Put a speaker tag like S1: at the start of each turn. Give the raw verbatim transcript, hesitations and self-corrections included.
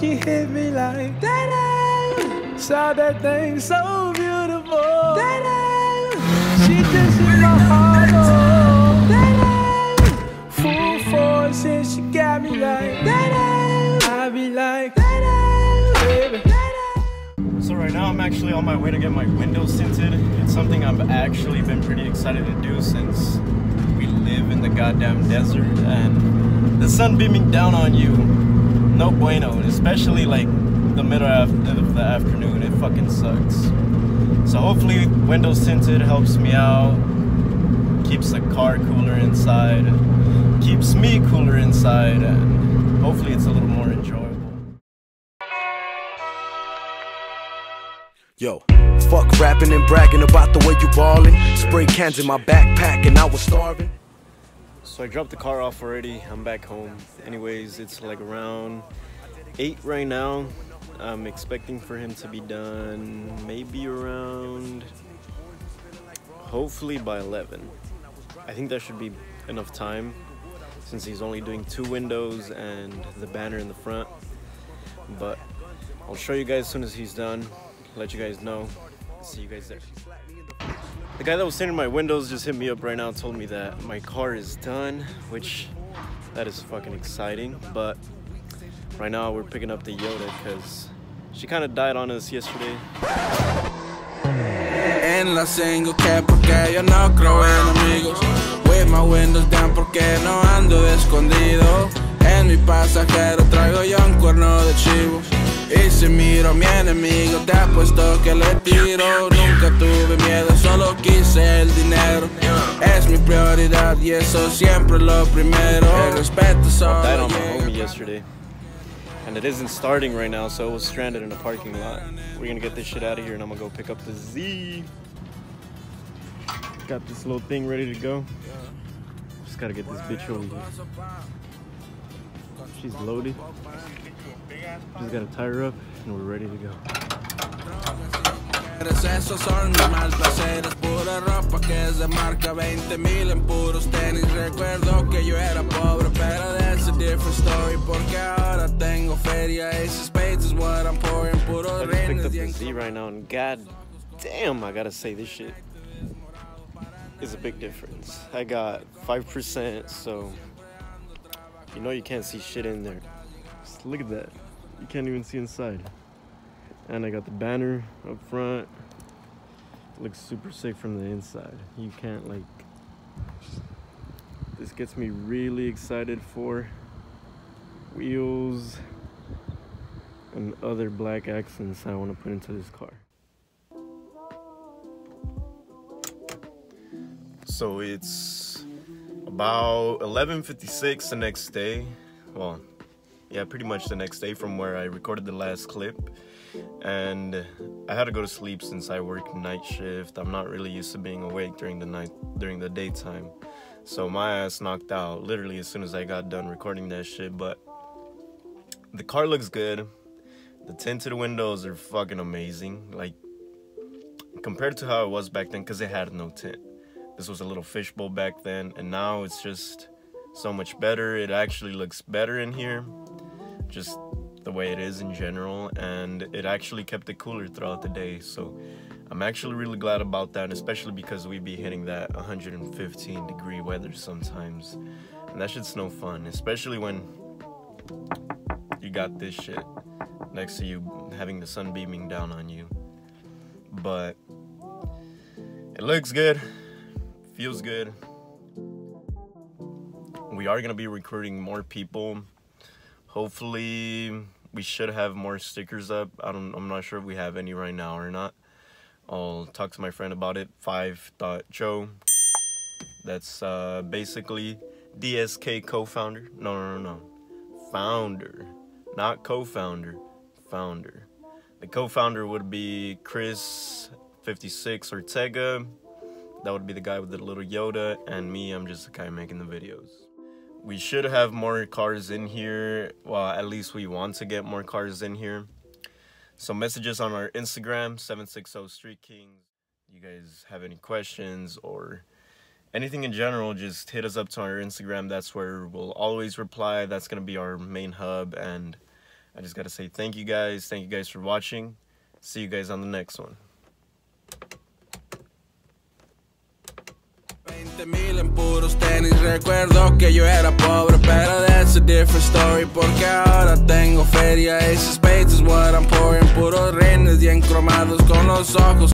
S1: she hit me like that. Saw that thing so beautiful. She just hit my heart, oh. Full force and she got me like I be like, baby.
S2: So right now I'm actually on my way to get my windows tinted. It's something I've actually been pretty excited to do since we live in the goddamn desert and the sun beaming down on you, no bueno, especially like the middle of the afternoon. It fucking sucks. So hopefully windows tinted helps me out, keeps the car cooler inside, keeps me cooler inside, and hopefully it's a little more enjoyable.
S3: Yo, fuck rapping and bragging about the way you ballin'. Spray cans in my backpack and I was starving.
S2: So I dropped the car off already. I'm back home. Anyways, it's like around eight right now. I'm expecting for him to be done maybe around, hopefully by eleven. I think that should be enough time since he's only doing two windows and the banner in the front. But I'll show you guys as soon as he's done. Let you guys know. See you guys there. The guy that was sanding my windows just hit me up right now and told me that my car is done, which that is fucking exciting. But right now we're picking up the Yoda because she kind of died on us yesterday.
S4: En la single que porque yo no creo en amigos. With my windows down porque no ando de escondido. En mi pasajero traigo yo un cuerno de chivo. Y si miro a mi enemigo te apuesto que le tiro. Nunca tuve miedo, solo quise el dinero. Es mi prioridad y eso siempre lo primero. El respeto solo
S2: died on my homie yesterday. And it isn't starting right now, so it was stranded in the parking lot. We're gonna get this shit out of here and I'm gonna go pick up the Z. Got this little thing ready to go. Just gotta get this bitch over here. She's loaded. Just gotta tie her up and we're ready to go.
S4: Esos son mis mal placeres, pura ropa que es de marca, veinte mil en puros tenis. Recuerdo que yo era pobre, pero that's a different story. Porque ahora tengo feria, Ace of Spades is what I'm pouring. Puros
S2: I just picked up the Z right now and god damn, I gotta say this shit is a big difference. I got five percent, so you know you can't see shit in there. Just look at that. You can't even see inside. And I got the banner up front. It looks super sick from the inside. You can't like... This gets me really excited for wheels and other black accents I want to put into this car. So it's about eleven fifty-six the next day. Well, yeah, pretty much the next day from where I recorded the last clip. And I had to go to sleep since I work night shift. I'm not really used to being awake during the night, during the daytime. So my ass knocked out literally as soon as I got done recording that shit. But the car looks good. The tinted windows are fucking amazing. Like, compared to how it was back then, because it had no tint. This was a little fishbowl back then, and now it's just so much better. It actually looks better in here. Just the way it is in general, and it actually kept it cooler throughout the day. So I'm actually really glad about that, especially because we be hitting that one hundred fifteen degree weather sometimes, and that shit's no fun, especially when you got this shit next to you having the sun beaming down on you. But it looks good, feels good. We are gonna be recruiting more people. Hopefully, we should have more stickers up. I don't, I'm not sure if we have any right now or not. I'll talk to my friend about it. Five dot Joe. That's uh, basically D S K co-founder. No, no, no, no. Founder. Not co-founder. Founder. The co-founder would be Chris fifty-six Ortega. That would be the guy with the little Yoda. And me, I'm just the guy making the videos. We should have more cars in here. Well, at least we want to get more cars in here. So message us on our Instagram, seven six zero Street Kings. You guys have any questions or anything in general, just hit us up to our Instagram. That's where we'll always reply. That's going to be our main hub. And I just gotta say thank you guys. Thank you guys for watching. See you guys on the next one.
S4: veinte mil en puros tenis. Recuerdo que yo era pobre, pero that's a different story. Porque ahora tengo feria. Ace of Spades is what I'm pouring. Puros rines bien cromados con los ojos